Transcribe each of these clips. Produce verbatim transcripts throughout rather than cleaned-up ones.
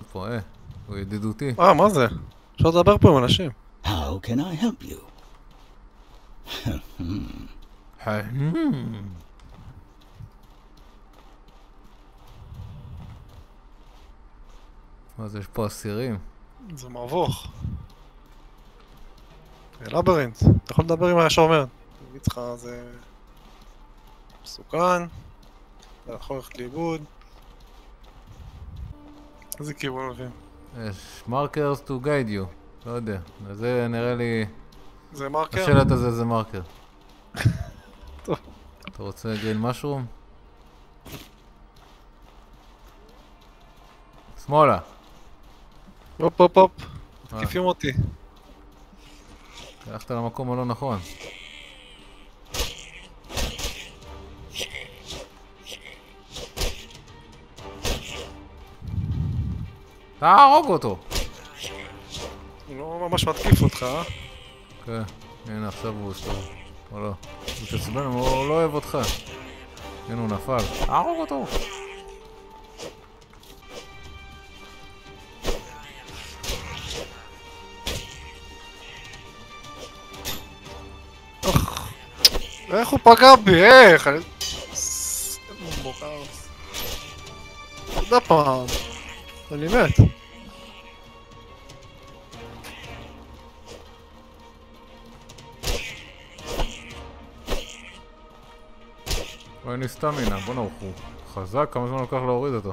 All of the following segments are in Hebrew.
פה, אה. הוא ידידותי. אה, מה זה? אפשר לדבר פה עם אנשים. How can I help you? מה זה, יש פה אסירים? זה מבוך. לברינט, אתה יכול לדבר עם השומר. תגיד לך, זה מסוכן, אתה יכול ללכת לאיבוד. איזה כיוון הולכים? יש markers to guide you. לא יודע, זה נראה לי... זה מרקר? השלט הזה זה מרקר. טוב. אתה רוצה גריל משרום? שמאלה. הופ הופ הופ, תקיפים אותי. הלכת למקום הלא נכון. תהרוג אותו! הוא לא ממש מתקיף אותך, אה? כן, הנה עכשיו הוא סתור. או לא. הוא תצבן, הוא לא אוהב אותך. הנה הוא נפל. תהרוג אותו! איך הוא פגע בי? איך? אני... עוד פעם. אני מת. בואי לי סטמינה, בוא נעוך, הוא חזק, כמה זמן לוקח להוריד אותו.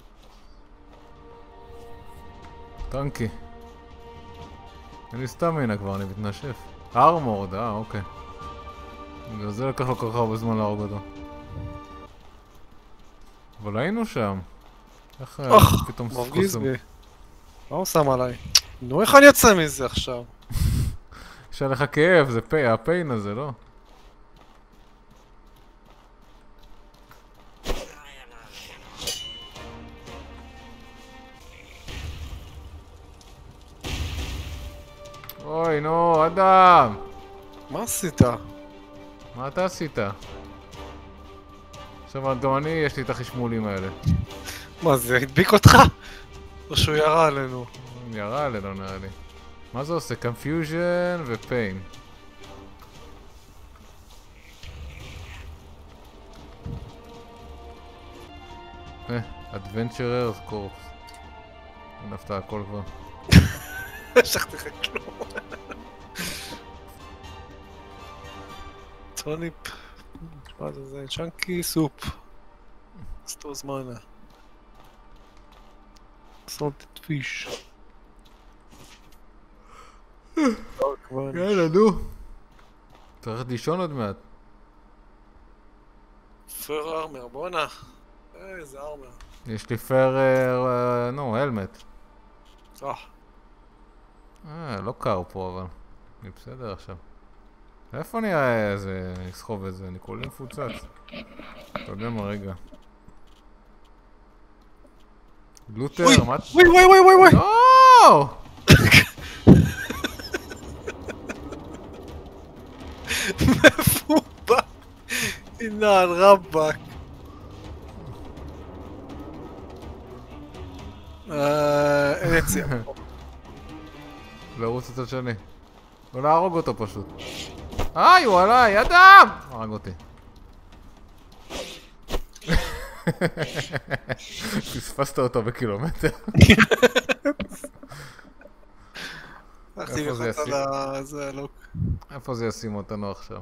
טנקי. אין לי סטמינה כבר, אני מתנשף. ארמורד, אה, אוקיי. בגלל זה לקח לו כל כך הרבה זמן להרוג אותו. אבל היינו שם. איך פתאום ספקוסם? מרגיז בי. מה הוא שם עליי? נו, איך אני יוצא מזה עכשיו? יש עליך כאב, זה פי, הפיין הזה, לא? אוי, נו, אדם! מה עשית? מה אתה עשית? עכשיו גם אני, יש לי את החשמולים האלה. מה זה, הדביק אותך? או שהוא ירה עלינו? ירה עלינו נראה לי. מה זה עושה? confusion ו-pain. אה, adventurer's corpse. נפת הכל כבר. שכתי לך כלום. טוניפ. מה זה זה? צ'אנקי סופ. סטור זמנה. סולטד פיש. יאללה, נו. צריך לישון עוד מעט. פר ארמר, בואנה. איזה ארמר. יש לי פר... נו, הלמט. אה. אה, לא קר פה אבל. אני בסדר עכשיו. איפה נראה איזה... לסחוב את זה? אני כולי מפוצץ. אתה יודע מה, רגע. לותר, מה... וואי וואי וואי וואי וואי! לא! מאיפה הוא בא? הנה על רבאק. אין יציאה. לרוץ את השני. או להרוג אותו פשוט. איי, הוא עליי, אדם! הרג אותי. פספסת אותו בקילומטר. הלכתי ללחוץ על הזה הלוק. איפה זה ישים אותנו עכשיו?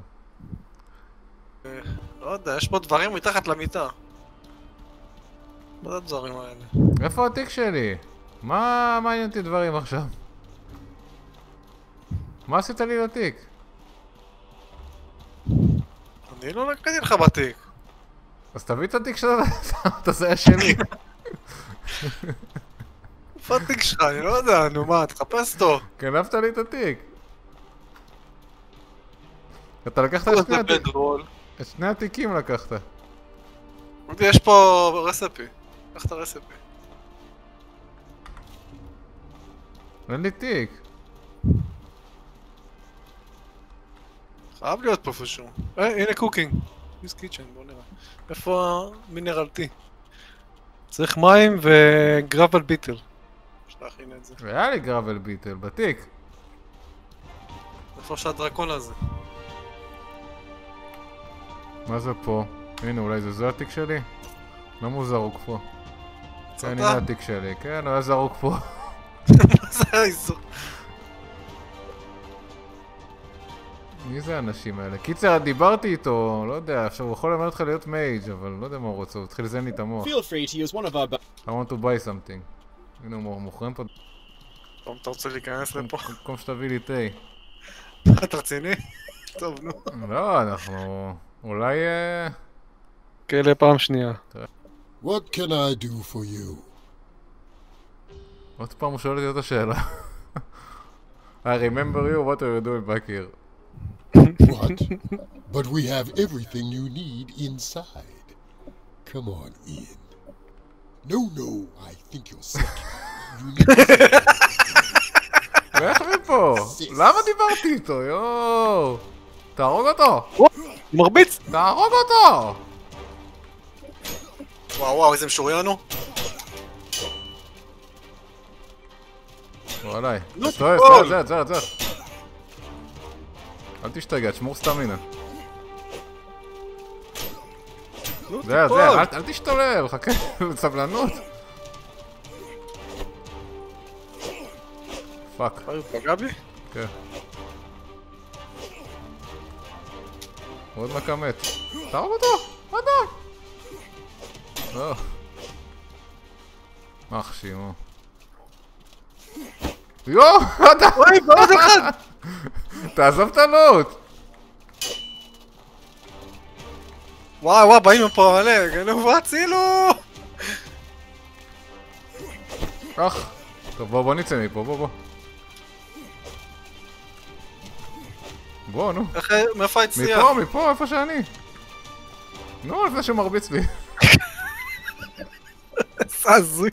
לא יודע, יש פה דברים מתחת למיטה. מה זה הדברים האלה? איפה התיק שלי? מה מעניין אותי דברים עכשיו? מה עשית לי לתיק? אני לא נקדתי לך בתיק. אז תביא את התיק שאתה שמת, זה היה שלי. איפה התיק שלך? אני לא יודע, נו מה, תחפש אותו. גנבת לי את התיק. אתה לקחת את שני התיקים. את שני התיקים לקחת. יש פה רספי. קח את הרספי. אין לי תיק. חייב להיות פה איפשהו. אה, הנה קוקינג. פיס קיצ'ן, בוא נראה. איפה המינרל טי? צריך מים וגרבל ביטל. הנה את זה. היה לי גרבל ביטל, בתיק. איפה שהדרקון הזה? מה זה פה? הנה, אולי זה זה התיק שלי? למה הוא זרוק פה? כן, הנה התיק שלי. כן, הוא היה זרוק פה. מה זה האיסור? מי זה האנשים האלה? קיצר, דיברתי איתו, לא יודע, עכשיו הוא יכול ללמד אותך להיות מייג' אבל לא יודע מה הוא רוצה, הוא התחיל לזיין לי את המוח. Feel free to use one of our... I want to buy something. הנה, הוא מוכרים פה... טוב, אתה רוצה להיכנס לפה? במקום שתביא לי תה. אתה רציני? טוב, נו. לא, אנחנו... אולי... כאלה פעם שנייה. What can I do for you? עוד פעם הוא שואל אותי את השאלה. I remember you, what are you doing back here? What? But we have everything you need inside. Come on in. No, no, I think you're sick. You need to... לך מפה! למה דיברתי איתו? יואו! תהרוג אותו! הוא מרביץ! תהרוג אותו! וואו וואו, איזה משוריין הוא. הוא עליי. נו, סתוי, תפול! סתוי, זרת, זרת, זרת. אל תשתגע, תשמור סטמינה. נו, זרת, תפול! זרת, אל תשתולל, חכה לסבלנות. פאק. הוא פגע בי? כן. עוד מכה מת. תהרוג אותו! מה די? לא. אח שימו. יואו! אתה! אוי, בעוד אחד! תעזוב את הלוט! וואי וואי, באים פה מלא, גנוב הצילו! אח! טוב, בוא, בוא נצא מפה, בוא, בוא. בוא, נו. איך, מאיפה הצליח? מפה, מפה, איפה שאני. נו, לפני שמרביץ לי. איזה הזוי.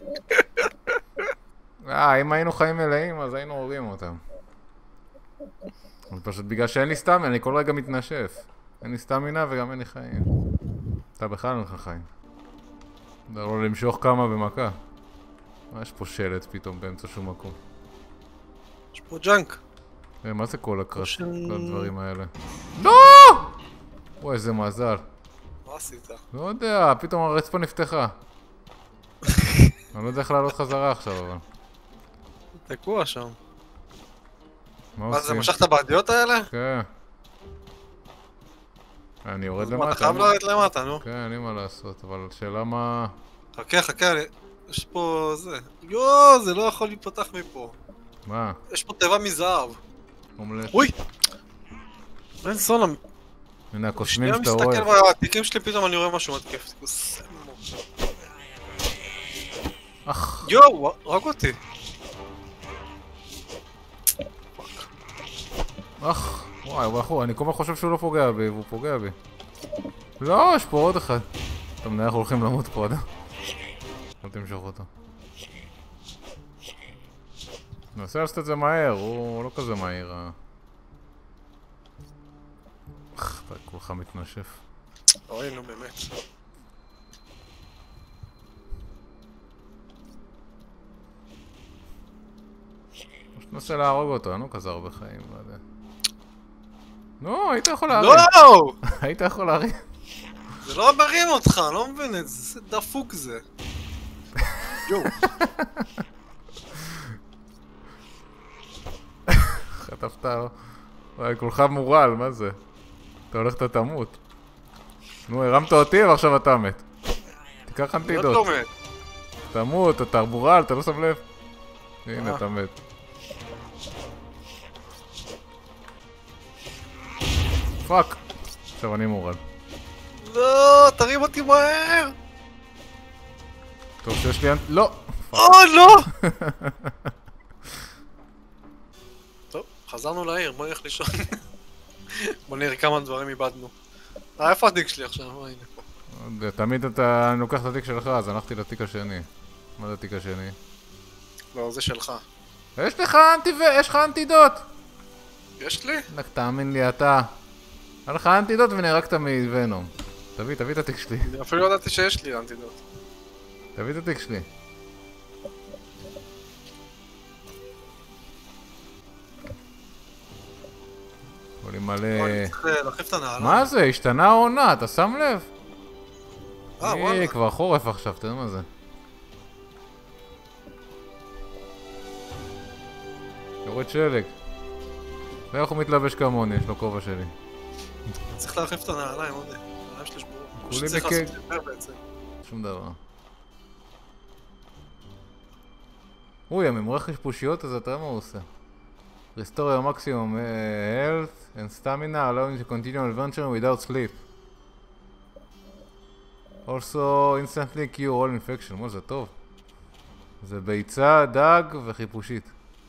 אה, אם היינו חיים מלאים, אז היינו הורגים אותם. אבל פשוט בגלל שאין לי סטמינה, אני כל רגע מתנשף. אין לי סטמינה וגם אין לי חיים. אתה בכלל אין לך חיים. אתה לא למשוך כמה במכה. מה יש פה שלט פתאום באמצע שום מקום? יש פה ג'אנק. מה זה כל הקרש, של- כל הדברים האלה? לא! וואי, איזה מזל. מה עשית? לא יודע, פתאום הרצפה נפתחה. אני לא יודע איך לעלות חזרה עכשיו, אבל... תקוע שם. מה מה זה, עושים? משכת בעדיות האלה? כן. אני יורד מה, למטה. אתה חייב לרדת למטה, נו. כן, אין לי מה לעשות, אבל השאלה מה... חכה, חכה, אני- יש פה זה. יואו, זה לא יכול להיפתח מפה. מה? יש פה תיבה מזהב. אומלט. אוי! בן סולה, הנה הקוסמים שנייה שאתה מסתכל רואה. בתיקים שלי, פתאום אני רואה משהו מתקף. אך. יואו, הרג אותי. אך. וואי, וואי, אני כל הזמן חושב שהוא לא פוגע בי, והוא פוגע בי. לא, יש פה עוד אחד. אתה מנהל, אנחנו הולכים למות פה, אדם. אל תמשוך אותו. ננסה לעשות את זה מהר, הוא לא כזה מהיר. אה. אך, אתה כולך מתנשף. אוי, נו באמת. ננסה להרוג אותו, אין לו כזה הרבה חיים, לא יודע. נו, היית יכול להרים. לא! היית יכול להרים. זה לא מרים אותך, אני לא מבין את זה, זה דפוק זה. יואו. חטפת לו. וואי, כולך מורל, מה זה? אתה הולך, אתה תמות. נו, הרמת אותי ועכשיו אתה מת. תיקח להיות אנטידוט. לא מת. תמות, אתה מורל, אתה לא שם לב. הנה, אה. אתה מת. פאק. עכשיו אני מורל. לא, תרים אותי מהר! טוב שיש לי אנט... לא! או, לא! טוב, חזרנו לעיר, בוא נלך לישון. בוא נראה כמה דברים איבדנו. אה, איפה התיק שלי עכשיו? אה, הנה פה. לא יודע, תמיד אתה... אני לוקח את התיק שלך, אז הלכתי לתיק השני. מה זה התיק השני? לא, זה שלך. יש לך אנטי ו... יש לך אנטידוט! יש לי? רק תאמין לי אתה. היה לך אנטידוט ונהרגת מוונום. תביא, תביא את התיק שלי. אני אפילו לא ידעתי שיש לי אנטידוט. תביא את התיק שלי. מלא... אני צריך להחליף את הנעליים. מה זה? השתנה העונה, אתה שם לב? אה, וואלה. היא כבר חורף עכשיו, תראה מה זה. יורד שלג. ואיך הוא מתלבש כמוני, יש לו כובע שלי. אני צריך להחליף את הנעליים, עוד הנעליים שלי שבורות. כולי שצריך בקק. לעשות יותר בעצם. שום דבר. אוי, הממרח חשפושיות הזה, תראה מה הוא עושה. Restore your maximum uh, health and stamina, allowing to continue adventure without sleep. Also, instantly cure all infection. מה זה טוב. זה ביצה, דג וחיפושית.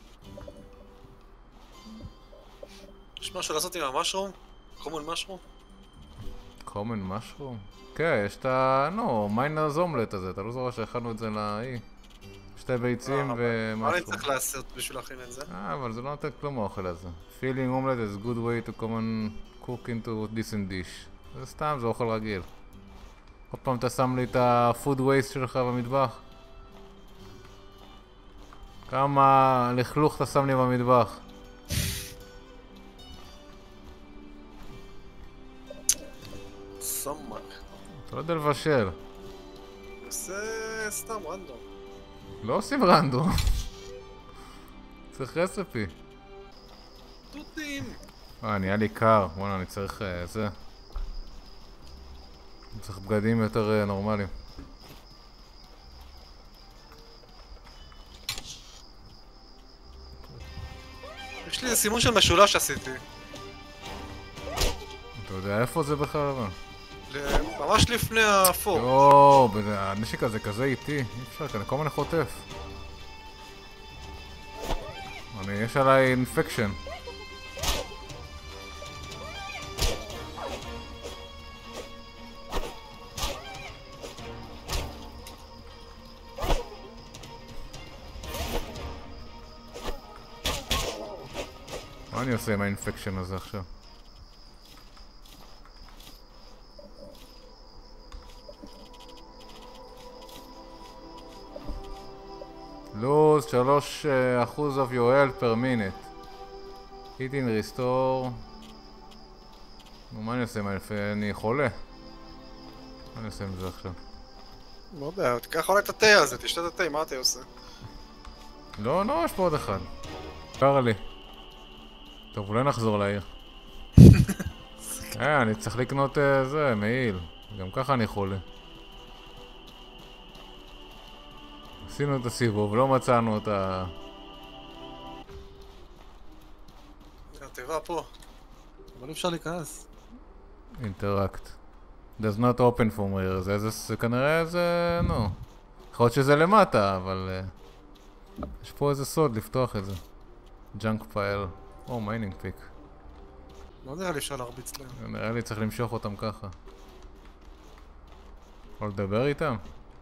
יש משהו לעשות עם המשרום? common משרום? common mushroom? כן, יש את ה... נו, מיינרס אומלט הזה, אתה לא זוכר שהכנו את זה לאי. שתי ביצים ומשהו. מה אני צריך לעשות בשביל להכין את זה? אה, אבל זה לא נותן כלום האוכל הזה. Filling omelet is a good way to common cook into decent dish. זה סתם, זה אוכל רגיל. עוד פעם אתה שם לי את ה-food waste שלך במטבח. כמה לכלוך אתה שם לי במטבח. סמק. אתה לא יודע לבשל. זה סתם רנדום. לא עושים רנדום. צריך רספי. דודים. אה, נהיה לי קר. בוא'נה, אני צריך זה. אני צריך בגדים יותר נורמליים. יש לי סימון של משולש שעשיתי. אתה יודע איפה זה בכלל אבל? ממש לפני האפור. יואו, הנשק הזה כזה איטי, אי אפשר, כי אני כל הזמן חוטף. אני, יש עליי אינפקשן. מה אני עושה עם האינפקשן הזה עכשיו? lose שלוש אחוז of your health per minute. eating restore. נו, מה אני עושה עם האלף? אני חולה. מה אני עושה עם זה עכשיו? לא יודע, תיקח אולי את התה הזה, תשתה את התה, מה אתה עושה? לא, לא, יש פה עוד אחד. קרה לי. טוב, אולי נחזור לעיר. אה, אני צריך לקנות זה, מעיל. גם ככה אני חולה. עשינו את הסיבוב, לא מצאנו את ה... התיבה פה. אבל אפשר להיכנס. אינטראקט. does not open from here. זה, זה כנראה זה... נו. יכול להיות שזה למטה, אבל... Uh, יש פה איזה סוד לפתוח את זה. ג'אנק פייל. או, מיינינג פיק. לא נראה לי אפשר להרביץ להם. נראה לי צריך למשוך אותם ככה. או לדבר איתם?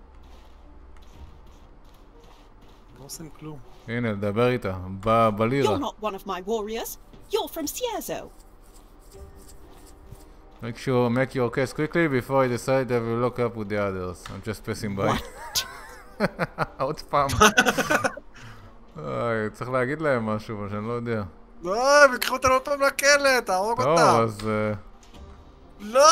לא עושים כלום. הנה, לדבר איתה. ב- בלירה. You're not one of my warriors. You're from Cierzo. Make sure, make your case quickly before I decide I will lock up with the others. I'm just passing by. עוד פעם. אוי, צריך להגיד להם משהו, אבל שאני לא יודע. לא, הם יקחו אותנו עוד פעם לכלא, תהרוג אותם. טוב, אז... לא!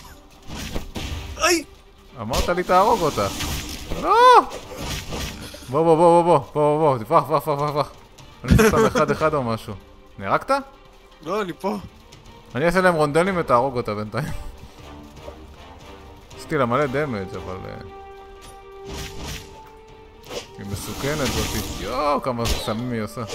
אי! אמרת לי תהרוג אותה. לא! בוא, בוא, בוא, בוא, בוא, בוא, תפח, פח, פח, פח, פח. אני אעשה אותם אחד אחד או משהו. נהרגת? לא, אני פה. אני אעשה להם רונדלים ותהרוג אותה בינתיים. עשיתי לה מלא דמג' אבל... היא מסוכנת זאתי. יואו, כמה סמים היא עושה.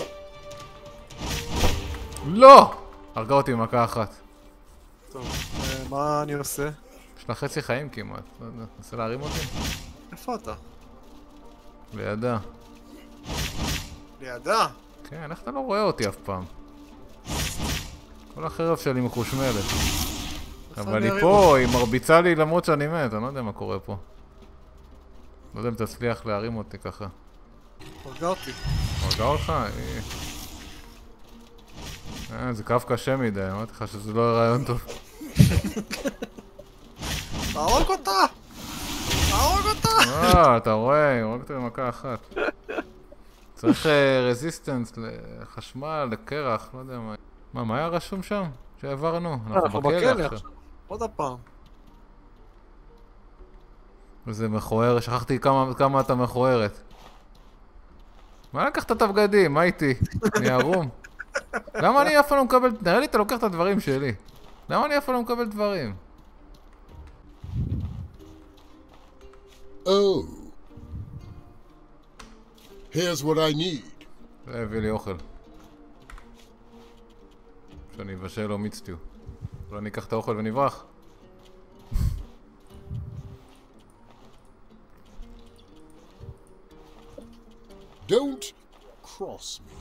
לא! הרגה אותי במכה אחת. טוב, מה אני עושה? יש לה חצי חיים כמעט, לא יודע. נסה להרים אותי? איפה אתה? לידה. לידה? כן, איך אתה לא רואה אותי אף פעם? כל החרב שלי מחושמלת. אבל היא פה, היא מרביצה לי למרות שאני מת, אני לא יודע מה קורה פה. לא יודע אם תצליח להרים אותי ככה. הרגה אותי. הרגה אותך? היא... אה, זה קרב קשה מדי, אמרתי לך שזה לא רעיון טוב. תהרוג אותה! תהרוג אותה! אה, אתה רואה, היא הורגת במכה אחת. צריך רזיסטנס לחשמל, לקרח, לא יודע מה. מה, מה היה רשום שם? שעברנו, אנחנו בכלא עכשיו. עוד הפעם. וזה מכוער, שכחתי כמה, כמה אתה מכוערת. מה לקחת את הבגדים? מה איתי? אני ערום. למה אני אף פעם לא מקבל... נראה לי אתה לוקח את הדברים שלי. למה אני אף פעם לא מקבל דברים? Oh. Here's what I need. זה הביא לי אוכל. שאני אבשל לו מיצטיו. אולי ניקח את האוכל ונברח. Don't cross me.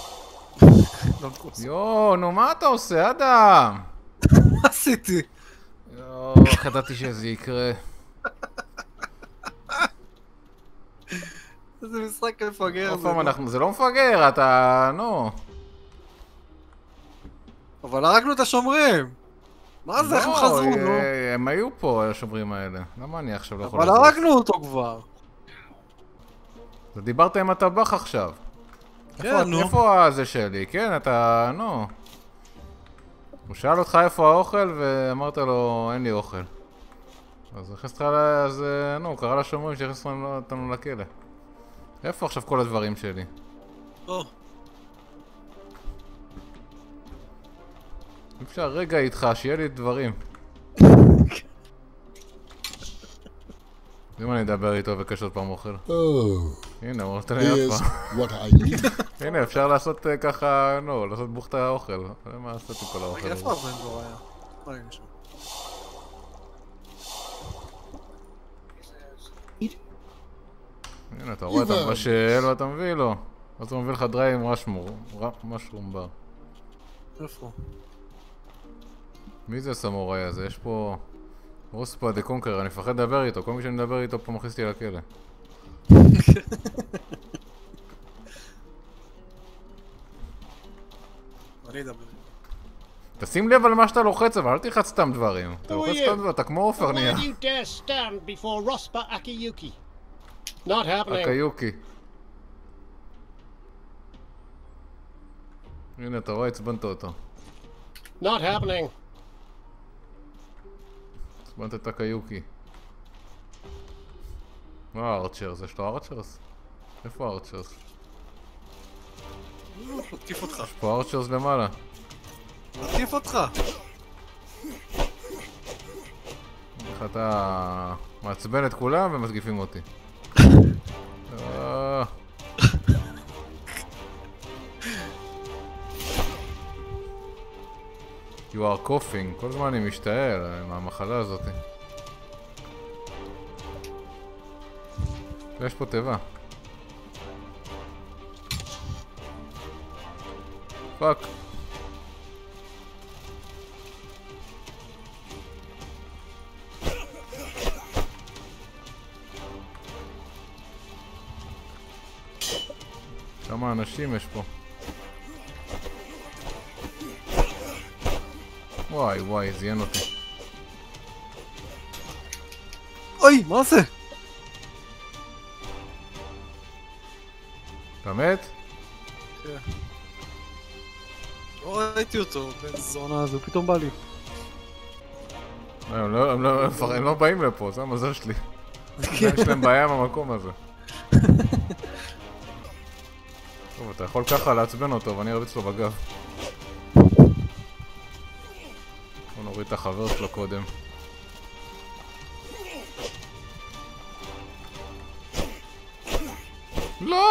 יואו, נו מה אתה עושה, אדם? מה עשיתי? יואו, איך ידעתי שזה יקרה. איזה משחק מפגר עוד זה. פעם אנחנו, זה לא מפגר, אתה... נו. אבל הרגנו את השומרים. מה זה, איך הם חזרו, נו? הם היו פה, השומרים האלה. למה אני עכשיו לא יכול... אבל הרגנו אותו כבר. דיברת עם הטבח עכשיו. כן, נו. איפה זה שלי? כן, אתה... נו. הוא שאל אותך איפה האוכל ואמרת לו, אין לי אוכל. אז נכנסת לך ל... אז נו, קרא לשומרים שהכנסת אותנו לכלא. איפה עכשיו כל הדברים שלי? או. אפשר רגע איתך, שיהיה לי דברים. אם אני אדבר איתו וקש עוד פעם אוכל. הנה, הוא נותן לי אף פעם. הנה, אפשר לעשות ככה, נו, לעשות בוכת האוכל. מה לעשות עם כל האוכל הזה? איפה הבן דור היה? מה היה שם? הנה, אתה רואה, אתה מבשל ואתה מביא לו. אז הוא מביא לך דרי עם משרום בר. איפה? מי זה הסמוראי הזה? יש פה... רוספה דה קונקר, אני מפחד לדבר איתו, כל מי שאני מדבר איתו פה מכניס אותי לכלא. אני אדבר. תשים לב על מה שאתה לוחץ, אבל אל תלחץ סתם דברים. אתה לוחץ סתם דברים, אתה כמו אופר נהיה. אקיוקי. הנה, אתה רואה, הצבנת אותו. Not happening. הצבנת את אקיוקי. מה הארצ'רס? יש לו ארצ'רס? איפה הארצ'רס? נתקיף אותך. יש פה ארצ'רס למעלה. נתקיף אותך. איך אתה מעצבן את כולם ומתקיפים אותי. You are coughing, כל זמן אני משתעל מהמחלה הזאת. ויש פה טבע. פאק. כמה אנשים יש פה. וואי וואי, זיין אותי. אוי, מה זה? באמת? כן. לא ראיתי אותו, בן זונה הזה, הוא פתאום בא לי. הם לא, הם לא, הם לא באים לפה, זה המזל שלי. יש להם בעיה במקום הזה. טוב, אתה יכול ככה לעצבן אותו ואני ארביץ לו בגב. בוא נוריד את החבר שלו קודם. לא!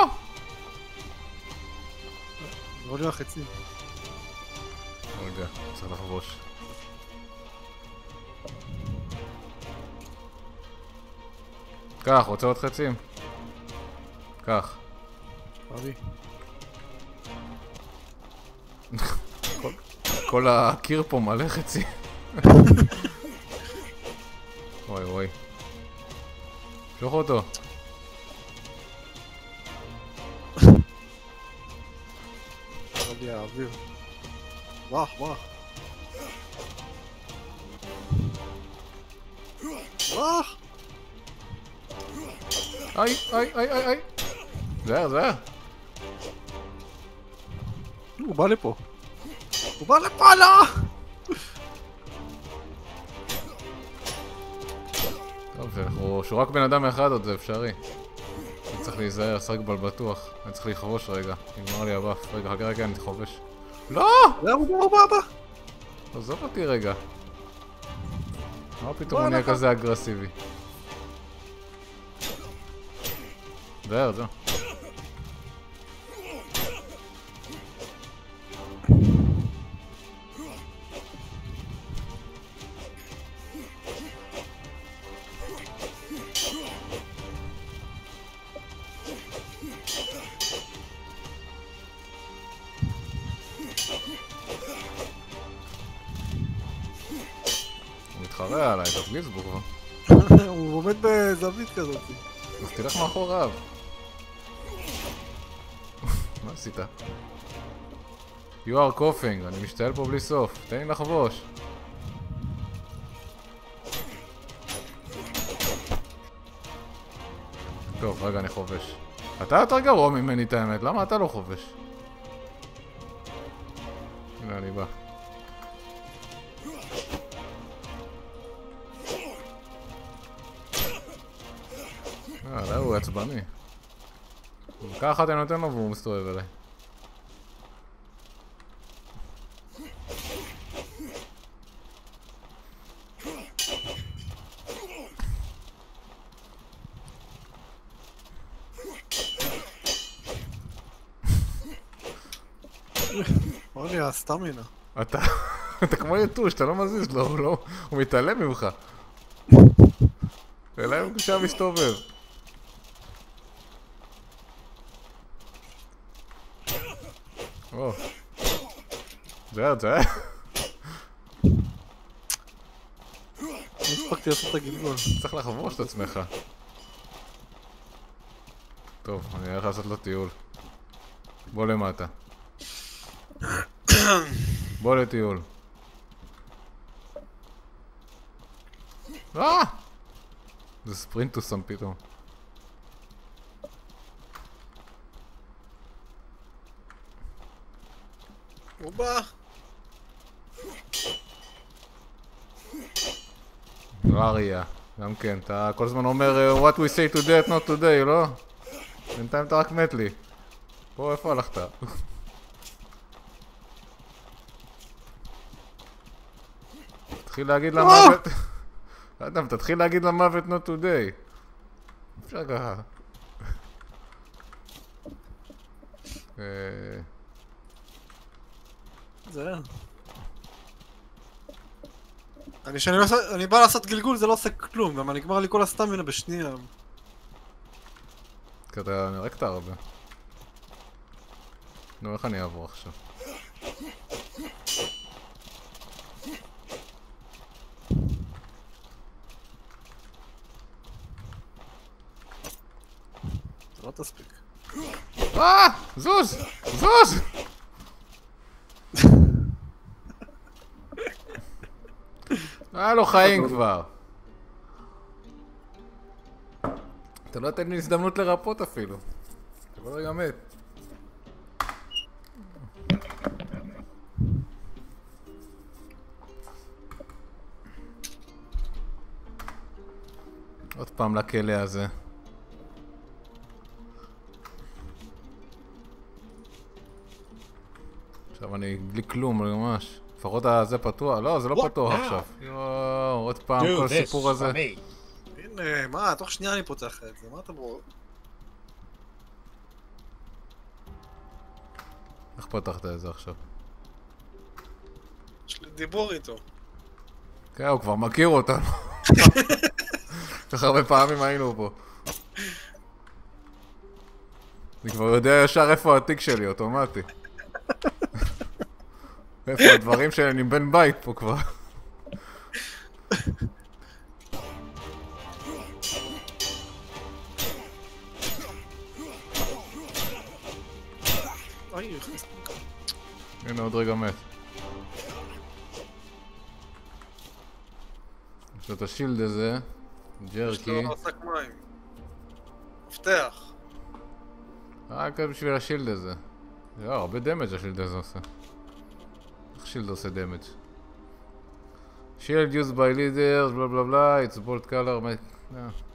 לא לי החצים. רגע, צריך לחבוש. קח, רוצה עוד חצים? קח. אבי. כל הקיר פה מלא חצי. וואי וואי. שוך אותו. אבי האוויר. וואח וואח. וואח. איי איי איי איי איי. זהר זהר. הוא בא לפה. הוא בא לפה, לא! טוב, שהוא רק בן אדם אחד עוד זה אפשרי. אני צריך להיזהר, לשחק בל בטוח. אני צריך לכבוש רגע, נגמר לי הבאף. רגע, רגע, רגע, אני חובש. לא! זה הוא בא הבא! עזוב אותי רגע. מה פתאום הוא נהיה כזה אגרסיבי? זהו, זהו. הוא מתחרע עליי, תפגיז בו כבר. הוא עומד בזווית כזאת. אז תלך מאחוריו. מה עשית? You are coughing, אני משתעל פה בלי סוף. תן לי לחבוש. טוב, רגע, אני חובש. אתה יותר גרוע ממני את האמת, למה אתה לא חובש? הנה, אני בא. אה, לא, הוא עצבני. ככה אתה נותן לו והוא מסתובב אליי. אמר לי, הסטמינה. אתה, אתה כמו יתוש, אתה לא מזיז לו, הוא לא, הוא מתעלם ממך. אליי הוא שם מסתובב. או. זה היה, זה היה. לא הספקתי לעשות את הגלגול. צריך לחבוש את עצמך. טוב, אני הולך לעשות לו טיול. בוא למטה. בוא לטיול. אה! זה ספרינטוסם פתאום. הוא בא. אריה, גם כן, אתה כל הזמן אומר what we say today not today, לא? בינתיים אתה רק מת לי. פה, איפה הלכת? תתחיל להגיד למוות... אדם, תתחיל להגיד למוות not today. אפשר ככה. זה... אני שאני עושה... אני בא לעשות גלגול, זה לא עושה כלום, גם נגמר לי כל הסטמינה בשנייה. כי אתה נרקת הרבה. נו, איך אני אעבור עכשיו? זה לא תספיק. אה! זוז! זוז! היה לו חיים כבר. אתה לא נותן לי הזדמנות לרפות אפילו. אתה כל רגע מת. עוד פעם לכלא הזה. עכשיו אני בלי כלום ממש. לפחות זה פתוח. לא, זה לא פתוח עכשיו. יואו, עוד פעם כל הסיפור הזה. הנה, מה? תוך שנייה אני פותח את זה. מה אתה בro? איך פתחת את זה עכשיו? יש לי דיבור איתו. כן, הוא כבר מכיר אותנו. כך הרבה פעמים היינו פה. אני כבר יודע ישר איפה התיק שלי, אוטומטי. איפה הדברים שלי, אני בן בית פה כבר. אוי, הכנסתי. הנה עוד רגע מת. יש לו את השילד הזה, ג'רקי. יש לו עסק מים. מפתח. רק בשביל השילד הזה. יואו, הרבה דמג' השילד הזה עושה. איך שילד עושה דמג'? Shield used by leaders, blah blah blah, it's bold color, my... Yeah.